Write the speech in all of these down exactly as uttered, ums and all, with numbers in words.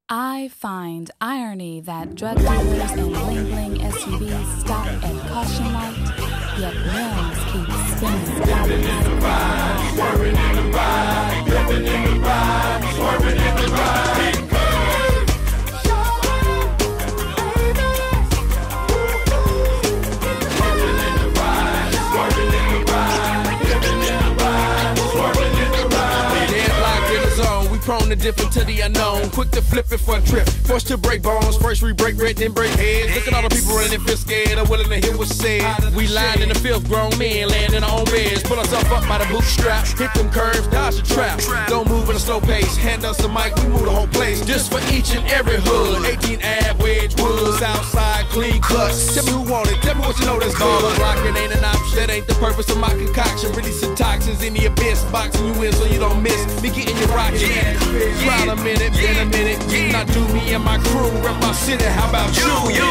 I find irony that drug dealers and bling-bling S U Vs stop at caution light, yet rims keep spinning. Living in the ride, swerving in the ride, living in the ride, swerving in the ride. Prone to different to the unknown, quick to flip it for a trip, forced to break bones, first we break bread, then break heads. Look at all the people running, feel scared, are willing to hear what's said. We lying in the filth, grown men laying in our own beds, pull ourselves up by the bootstraps, hit them curves, dodge the trap. Don't move at a slow pace, hand us a mic, we move the whole place, just for each and every hood. eighteen Ave, Wedgewood, Southside, clean cuts. Tell me who want it, tell me what you know that's good. Locking ain't an option, that ain't the purpose of my concoction. Releasing toxins in the abyss, boxing you in so you don't miss me getting your rocket. Yeah. Trial a minute, been a minute, yeah. Not do me and my crew, rep my city, how about you? you?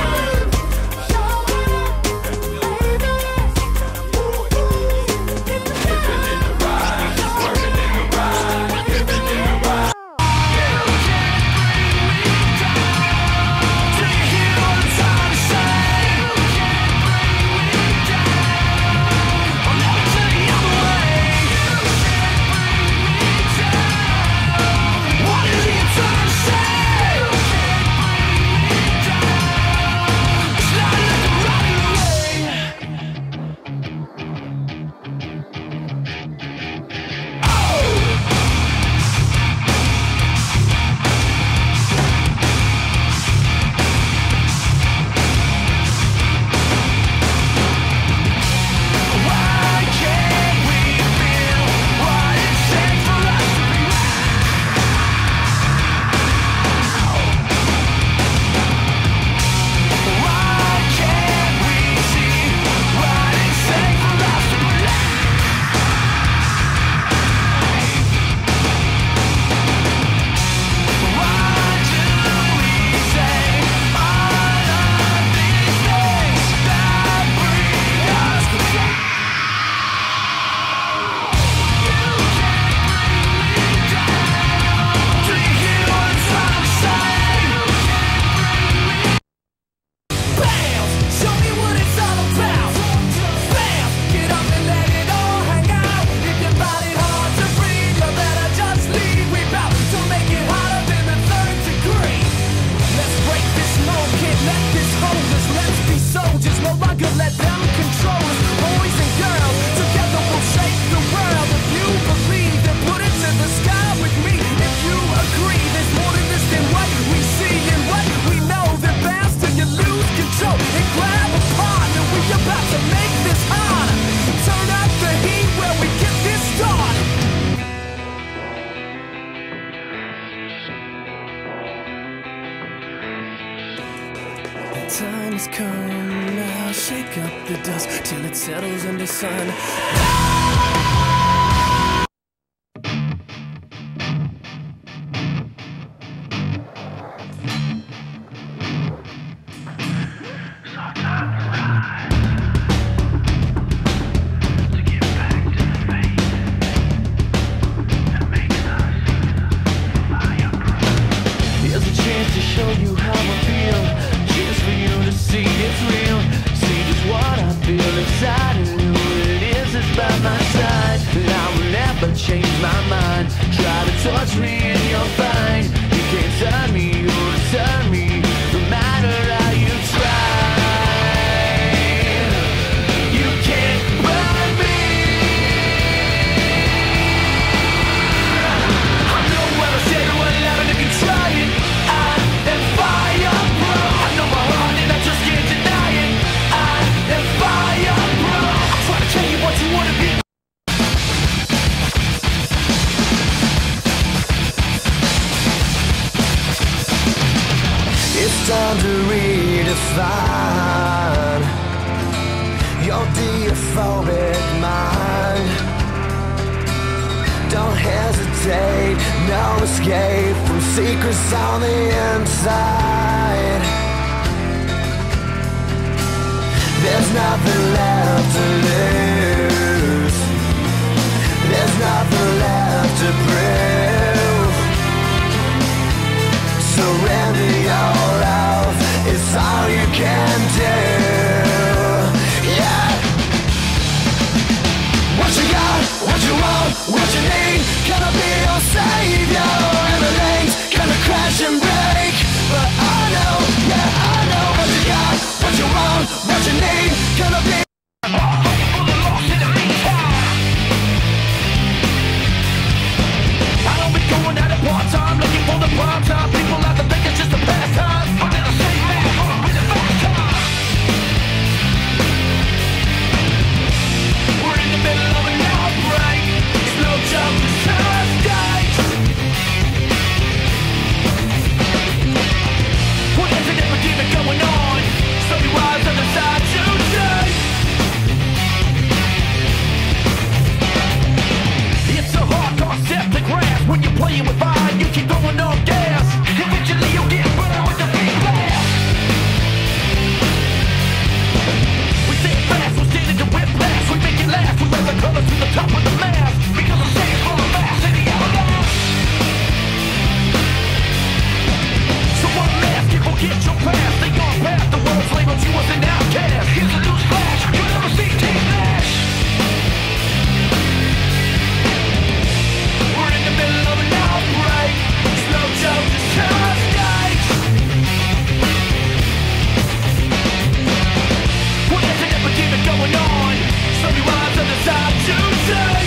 Time has come now, shake up the dust till it settles in the sun. Here's a chance to show you how I feel. Just for you to see it's real. See just what I feel inside, and who it is is by my side. And I will never change my mind. Try to touch me and you'll find you can't turn me or turn me, no matter how you try. You can't burn me. I know what I said, what I love, and if you try it, I am fire. It's time to redefine your deophobic mind. Don't hesitate, no escape from secrets on the inside. There's nothing left to lose. There's nothing left to prove. savior. Everything's gonna crash and break, but I know, yeah, I know what you got, what you want, what you need. Gonna be I don't be going at it part-time, looking for the prime time. People like to think it's just a pastime, but then I say, man, gonna be the fast time. We're in the middle of an outbreak. It's no joke, it's Thursday. Well, there's an epidemic going on. Slowly rise on the side today. It's a hard concept to grasp. When you're playing with fire, you keep throwing on gas. Eventually you'll get burned with the big blast. We stay fast, we're standing to whip past. We make it last, we raise the colors to the top of the mast. Because I'm staying for the mass in the hourglass. So one last, people get your pass. They gone past the world's labeled you as an outcast. Here's a news flash, you'll never see Team Nash. We're in the middle of an outbreak. It's no joke, it's Thursday. Well, there's an epidemic going on. Slowly rise on the side Tuesday.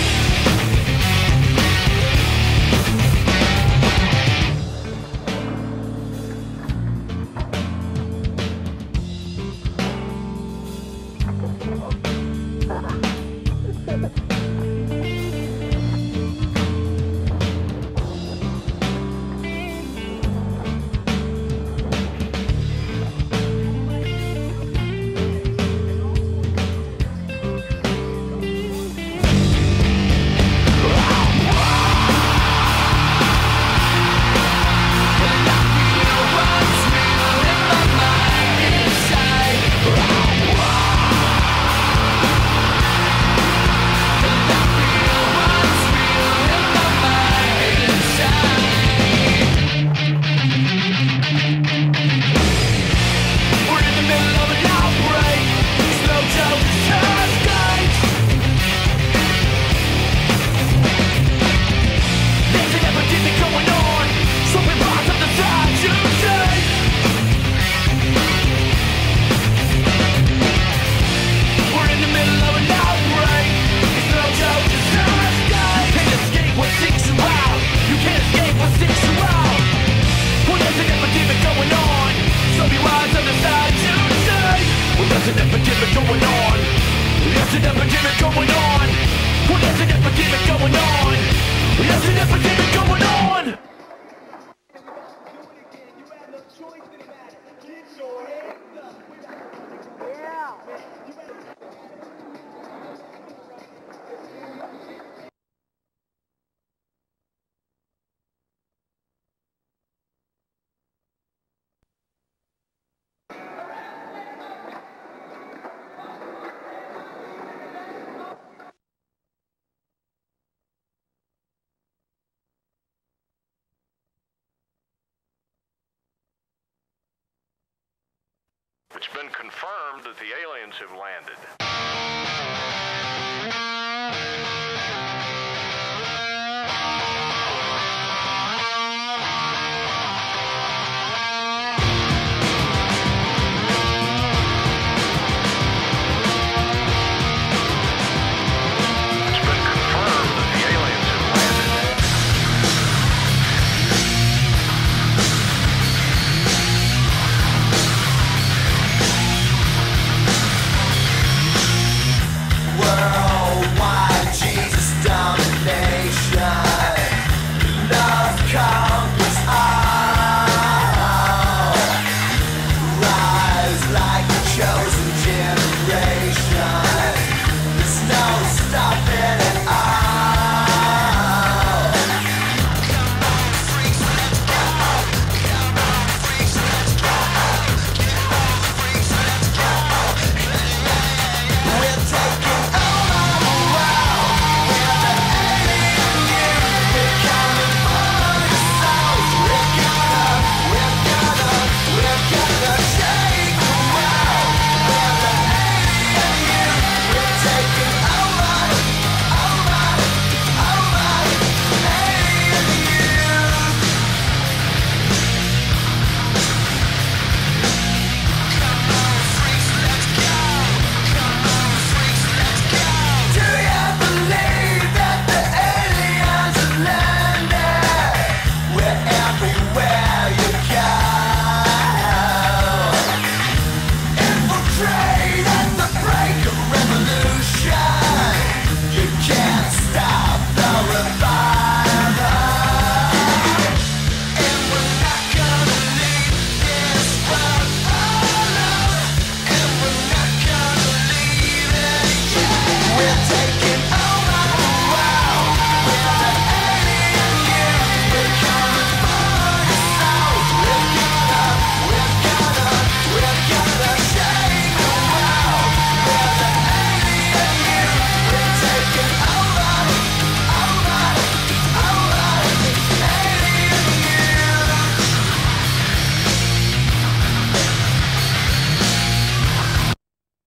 It's been confirmed that the aliens have landed.